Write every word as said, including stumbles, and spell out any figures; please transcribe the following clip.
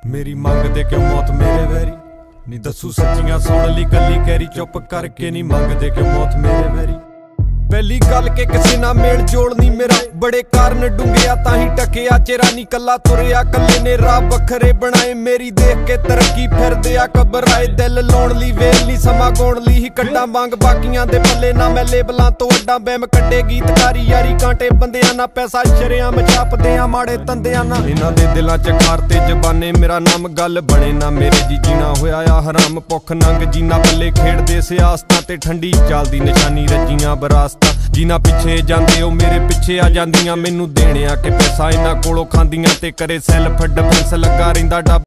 मेरी मंगदे क्यों मौत मेरे वैरी नी दसू सच्चियां सुन ली गल्ली कैरी चुप करके नी मंगदे क्यों मौत मेरे वैरी। पहली गल के किसी ना मेल जोड़ नी मेरा बड़े कारण डूंघिया ताही टकिया चेरा नी कला तुरिया कल्ले ने राह बखरे बनाए मेरी देख के तरक्की फिर दिया घबराए दिल लाउण ली वेल नी समा गौण ली ही कड्डा वांग बाकियां दे पल्ले ना मैं लेबलां तो अड्डा बैम कड्डे गीतकारी यारी कांटे बंदियां ना पैसा शरेआम छापदियां माड़े तंदियां ना इन्हां दे दिलां च खार ते जबाने मेरा नाम गल बने ना मेरे जी जीना होया आ हराम भुख नंग जीना पल्ले खेड़दे सियासतां ते ठंडी चालदी निशानी रजियां बरासतां जिन्ना पिछे जांदे ओ मेरे पिछे आ जांदियां मैनू देने आ के पैसा इन्हां कोलों खांदियां ते करे सैल्फ डिफेंस लगा रहिंदा।